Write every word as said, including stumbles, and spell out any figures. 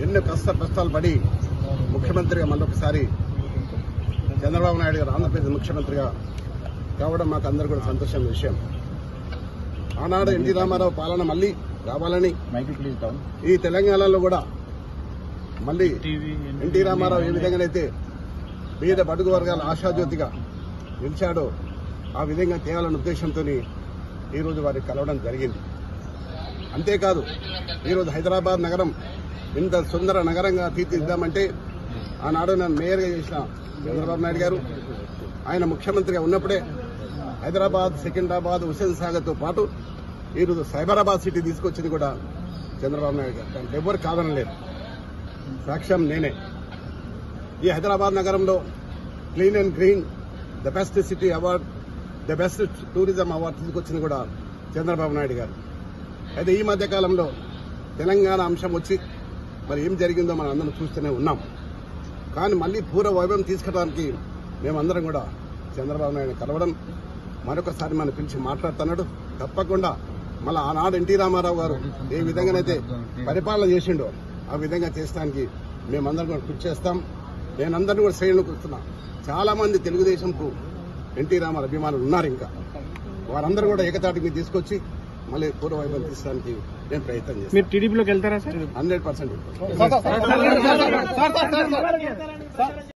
ఎన్నో కష్ట కష్టాలు పడి ముఖ్యమంత్రిగా మళ్ళొకసారి చంద్రబాబు నాయుడు గారు ఆంధ్రప్రదేశ్ ముఖ్యమంత్రిగా కావడం మాకు అందరూ కూడా సంతోషమైన విషయం. ఆనాడు ఎన్టీ రామారావు పాలన మళ్లీ రావాలని ఈ తెలంగాణలో కూడా మళ్లీ ఎన్టీ రామారావు ఏ విధంగానైతే పేద బడుగు వర్గాల ఆశాజ్యోతిగా నిలిచాడో ఆ విధంగా తేవాలన్న ఉద్దేశంతో ఈరోజు వారికి కలవడం జరిగింది. అంతేకాదు ఈరోజు హైదరాబాద్ నగరం ఇంత సుందర నగరంగా తీర్చిదిద్దామంటే ఆనాడు నన్ను మేయర్గా చేసిన చంద్రబాబు నాయుడు గారు ఆయన ముఖ్యమంత్రిగా ఉన్నప్పుడే హైదరాబాద్, సికింద్రాబాద్, హుస్సేన్ సాగర్తో పాటు ఈరోజు సైబరాబాద్ సిటీ తీసుకొచ్చింది కూడా చంద్రబాబు నాయుడు గారు. దానికి ఎవరు కాదనలేదు, సాక్ష్యం నేనే. ఈ హైదరాబాద్ నగరంలో clean and green the best city award, the best tourism award తీసుకొచ్చింది కూడా చంద్రబాబు నాయుడు గారు. అయితే ఈ మధ్య కాలంలో తెలంగాణ అంశం వచ్చి మరి ఏం జరిగిందో మనం అందరం చూస్తూనే ఉన్నాం. కానీ మళ్లీ పూర్వ వైభవం తీసుకురావడానికి మేమందరం కూడా చంద్రబాబు నాయుడు కలవడం, మరొకసారి మనం పిలిచి మాట్లాడుతున్నాడు. తప్పకుండా మళ్ళీ ఆనాడు ఎన్టీ రామారావు గారు ఏ విధంగానైతే పరిపాలన చేసిండో ఆ విధంగా చేసడానికి మేమందరం కూడా కృషి చేస్తాం. నేనందరినీ కూడా శ్రేణులకు వస్తున్నా. చాలా మంది తెలుగుదేశంకు ఎన్టీ రామారావు అభిమానులు ఉన్నారు. ఇంకా వారందరూ కూడా ఏకతాటి మీద తీసుకొచ్చి మళ్ళీ పూర్వ వైభవం తీసడానికి నేను ప్రయత్నం చేస్తాను. మీరు టీడీపీలోకి వెళ్తారా సార్? Hundred percent